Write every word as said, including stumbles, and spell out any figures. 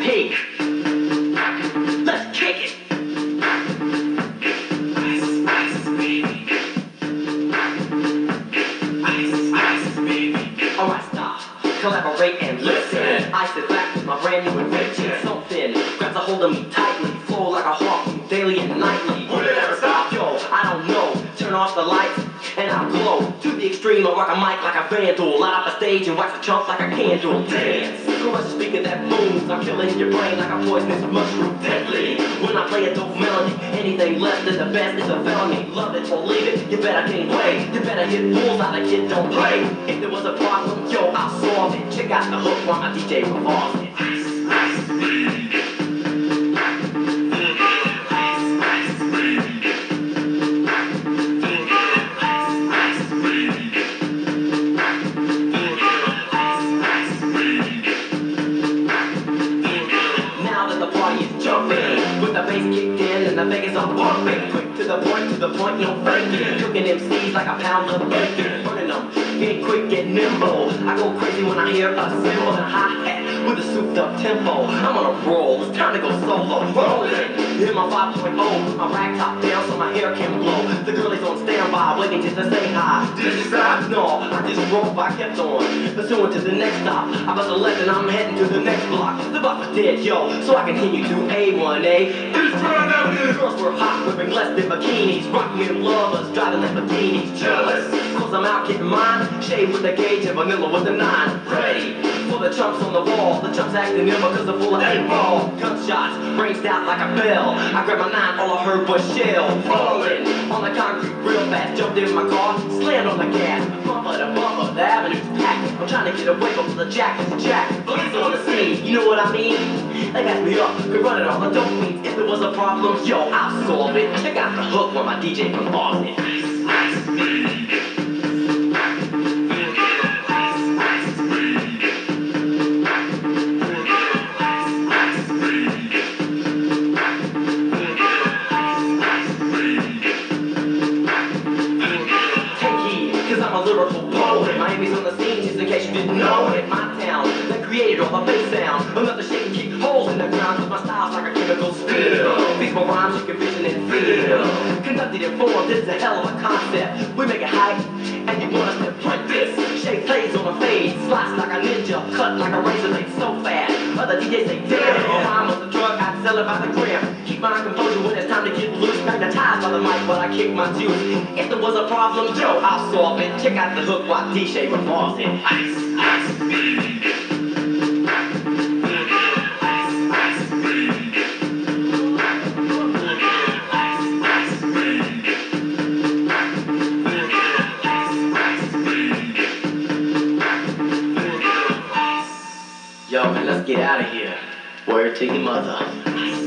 peak. Let's kick it. Ice, ice, baby. Ice, ice, baby. Alright, stop. Collaborate and listen. Ice is back with my brand new invention. Something grabs a hold of me tightly. Flow like a hawk daily and nightly. Will it ever stop? Yo, I don't know. Turn off the lights and I'll glow to the extreme. I rock a mic like a vandal. Light up a stage and wax a chump like a candle. Dance. Crush a speaker that booms. I'm killing your brain like a poisonous mushroom. Deadly. When I play a dope melody, anything less than the best is a felony. Love it or leave it. You better gain weight. You better hit bulls out of kid don't play. If there was a problem, yo, I'll solve it. Check out the hook while my D J revolves it. Ice, ice, baby. With the bass kicked in and the Vegas are pumping. Quick to the point, to the point, no faking. Cooking M Cs like a pound of bacon. Burning them, get quick, get nimble. I go crazy when I hear a cymbal and a hi-hat with a souped up tempo. I'm on a roll, it's time to go solo. Rolling, in my five point oh. My rag top down so my hair can blow. The girl is on standby, waiting just to say hi. Did you stop? No, I just drove, I kept on. Pursuing to the next stop. I bust a left and I'm heading to the next block. The block was dead, yo, so I continue to A one A. Girls were hot, wearing less than bikinis. Rocking in lovers, driving Lamborghinis. Jealous, cause I'm out getting mine. Shade with the gauge and vanilla with the nine. Ready for the chumps on the wall. The chumps acting ill because they're full of eight ball. Gunshots, ranged out like a bell. I grabbed my nine, all I heard was shell. Falling on the concrete real fast. Jumped in my car, slammed on the gas. Bumper to bumper, the avenue's packed. I'm trying to get away before the jack is jacked. Police on the scene, you know what I mean? They got me up, we're running all the dope means. If there was a problem, yo, I'll solve it. Check out the hook while my D J performs it. Ice, ice, baby. Lyrical poet. Miami's on the scene, just in case you didn't know it. My town, that created all the bass sound. Another shake and keep holes in the ground, cause my style's like a chemical spill. These my rhymes you can vision and feel. Conducted and formed, this is a hell of a concept. We make it hype, and you want us to print this. Shape plays on a fade, slice like a ninja, cut like a razor blade so fast. Other D Js say, damn, my rhyme was a drug, I'd sell it by the gram. Keep my composure when it's time to get loose. Magnetized by the mic, but I kick my juice. If there was a problem, yo, I'll solve it. Check out the hook while D J revolves it. Ice, ice, baby. Ice, ice, baby. Ice, ice, baby. Ice, ice, baby. Yo, man, let's get out of here. Word to your mother.